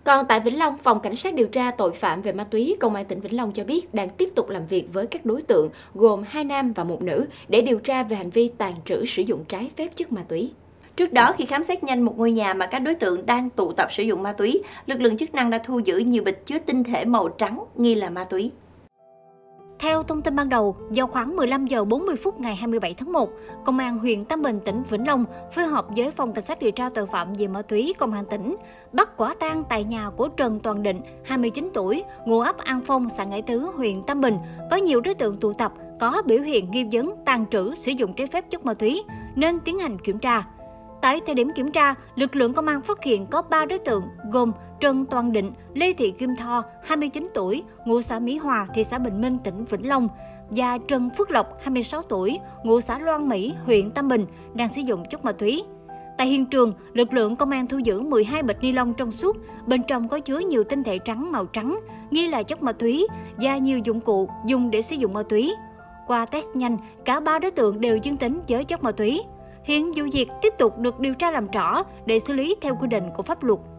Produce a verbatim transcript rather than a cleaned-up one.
Còn tại Vĩnh Long, Phòng Cảnh sát điều tra tội phạm về ma túy Công an tỉnh Vĩnh Long cho biết đang tiếp tục làm việc với các đối tượng gồm hai nam và một nữ để điều tra về hành vi tàng trữ sử dụng trái phép chất ma túy. Trước đó, khi khám xét nhanh một ngôi nhà mà các đối tượng đang tụ tập sử dụng ma túy, lực lượng chức năng đã thu giữ nhiều bịch chứa tinh thể màu trắng nghi là ma túy. Theo thông tin ban đầu, vào khoảng mười lăm giờ bốn mươi phút ngày hai mươi bảy tháng một, Công an huyện Tam Bình, tỉnh Vĩnh Long phối hợp với Phòng Cảnh sát điều tra tội phạm về ma túy Công an tỉnh bắt quả tang tại nhà của Trần Toàn Định, hai mươi chín tuổi, ngụ ấp An Phong, xã Ngãi Tứ, huyện Tam Bình, có nhiều đối tượng tụ tập có biểu hiện nghi vấn tàng trữ sử dụng trái phép chất ma túy nên tiến hành kiểm tra. Tại thời điểm kiểm tra, lực lượng công an phát hiện có ba đối tượng gồm Trần Toàn Định, Lê Thị Kim Tho, hai mươi chín tuổi, ngụ xã Mỹ Hòa, thị xã Bình Minh, tỉnh Vĩnh Long và Trần Phước Lộc, hai mươi sáu tuổi, ngụ xã Loan Mỹ, huyện Tam Bình, đang sử dụng chất ma túy. Tại hiện trường, lực lượng công an thu giữ mười hai bịch ni lông trong suốt, bên trong có chứa nhiều tinh thể trắng màu trắng, nghi là chất ma túy và nhiều dụng cụ dùng để sử dụng ma túy. Qua test nhanh, cả ba đối tượng đều dương tính với chất ma túy. Hiện vụ việc tiếp tục được điều tra làm rõ để xử lý theo quy định của pháp luật.